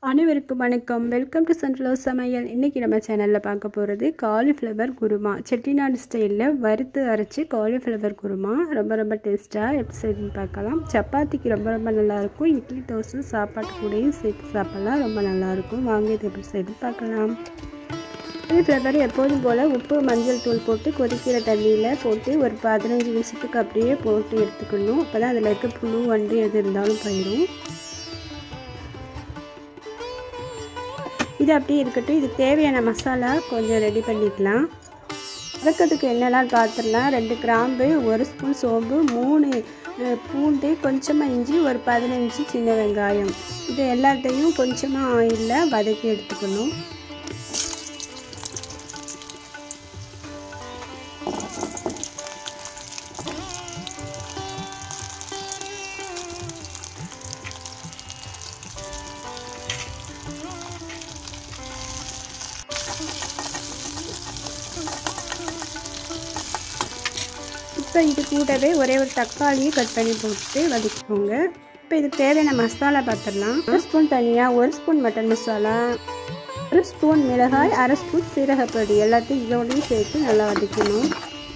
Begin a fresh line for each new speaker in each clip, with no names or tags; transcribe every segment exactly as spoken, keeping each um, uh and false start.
அனைவருக்கும் வணக்கம். Welcome to central சமையல். இன்றைக்கி நம்ம சேனலில் பார்க்க போகிறது காலிஃப்ளவர் குருமா. செட்டிநாடு ஸ்டைலில் வறுத்து அரைச்சி காலிஃப்ளவர் குருமா ரொம்ப ரொம்ப டேஸ்ட்டாக எப்படி செய்யுதுன்னு பார்க்கலாம். சப்பாத்திக்கு ரொம்ப ரொம்ப நல்லாயிருக்கும். இட்லி தோசை சாப்பாட்டு கூடயும் சேர்த்து சாப்பிட்லாம், ரொம்ப நல்லாயிருக்கும். வாங்க இது எப்படி செய்யுதுன்னு பார்க்கலாம். காலிஃப்ளவர் எப்போதும் போல் உப்பு மஞ்சள் தூள் போட்டு கொதிக்கிற தண்ணியில் போட்டு ஒரு பதினஞ்சு நிமிஷத்துக்கு அப்படியே போட்டு எடுத்துக்கணும். அப்போ தான் அதில் இருக்க புழு வண்டு எது இருந்தாலும் போயிடும். இது அப்படியே இருக்கட்டும். இதுக்கு தேவையான மசாலா கொஞ்சம் ரெடி பண்ணிக்கலாம். வதக்கிறதுக்கு என்னெல்லாம் பார்த்துடலாம். ரெண்டு கிராம்பு, ஒரு ஸ்பூன் சோம்பு, மூணு பூண்டு, கொஞ்சமாக இஞ்சி, ஒரு பதினஞ்சு சின்ன வெங்காயம். இது எல்லாத்தையும் கொஞ்சமாக ஆயிலில் வதக்கி எடுத்துக்கணும். இப்போ இது கூடவே ஒரே ஒரு தக்காளியை கட் பண்ணி போட்டு வதக்கிக்கோங்க. இப்போ இதுக்கு தேவையான மசாலா பார்த்துடலாம். ஒரு ஸ்பூன் தனியாக, ஒரு ஸ்பூன் மட்டன் மசாலா, ஒரு ஸ்பூன் மிளகாய், அரை ஸ்பூன் சீரகப்பொடி எல்லாத்தையும் இதோடையும் சேர்த்து நல்லா வதக்கணும்.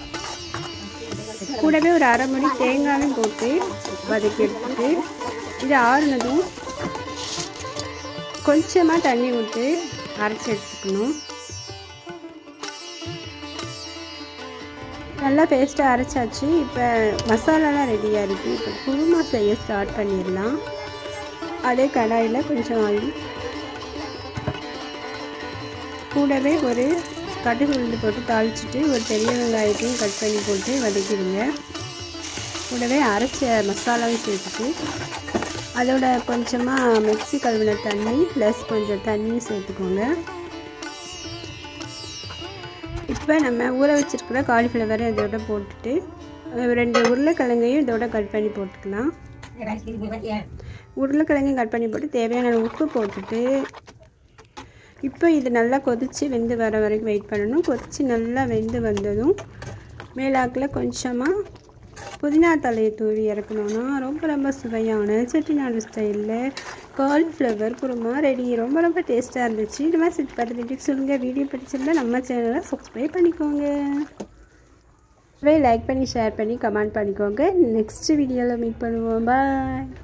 கூடவே ஒரு அரை மணி தேங்காயும் போட்டு வதக்கி எடுத்துட்டு இது ஆறுனதும் கொஞ்சமாக தண்ணி விட்டு அரைச்சி எடுத்துக்கணும். நல்லா பேஸ்ட்டாக அரைச்சாச்சு. இப்போ மசாலாலாம் ரெடியாக இருக்குது. இப்போ குருமா செய்ய ஸ்டார்ட் பண்ணிடலாம். அதே கடாயில் கொஞ்சம் ஆயில், கூடவே ஒரு கடுகு உளுந்து போட்டு தாளிச்சிட்டு ஒரு பெரிய வெங்காயத்தையும் கட் பண்ணி போட்டு வதக்கிடுங்க. கூடவே அரைச்ச மசாலாவும் சேர்த்துட்டு அதோட கொஞ்சமாக மிக்ஸி கழுவின தண்ணி ப்ளஸ் கொஞ்சம் தண்ணியும் சேர்த்துக்கோங்க. இப்போ நம்ம ஊற வச்சுருக்கிற காலிஃப்ளவரை இதோட போட்டுட்டு ரெண்டு உருளைக்கிழங்கையும் இதோட கட் பண்ணி போட்டுக்கலாம். உருளைக்கிழங்கையும் கட் பண்ணி போட்டு தேவையான உப்பு போட்டுட்டு இப்போ இது நல்லா கொதித்து வெந்து வர வரைக்கும் வெயிட் பண்ணணும். கொதித்து நல்லா வெந்து வந்ததும் மேலாக்கில் கொஞ்சமாக புதினா தலையை தூவி இறக்கணுன்னா ரொம்ப ரொம்ப சுவையான செட்டிநாடு ஸ்டைலில் காலிஃப்ளவர் குருமா ரெடி. ரொம்ப ரொம்ப டேஸ்ட்டாக இருந்துச்சு. இந்த மாதிரி செட் பார்த்துட்டு சொல்லுங்கள். வீடியோ பிடிச்சிருந்தா நம்ம சேனலை சப்ஸ்கிரைப் பண்ணிக்கோங்க. லைக் பண்ணி ஷேர் பண்ணி கமெண்ட் பண்ணிக்கோங்க. நெக்ஸ்ட் வீடியோவில் மீட் பண்ணுவோம். பாய்.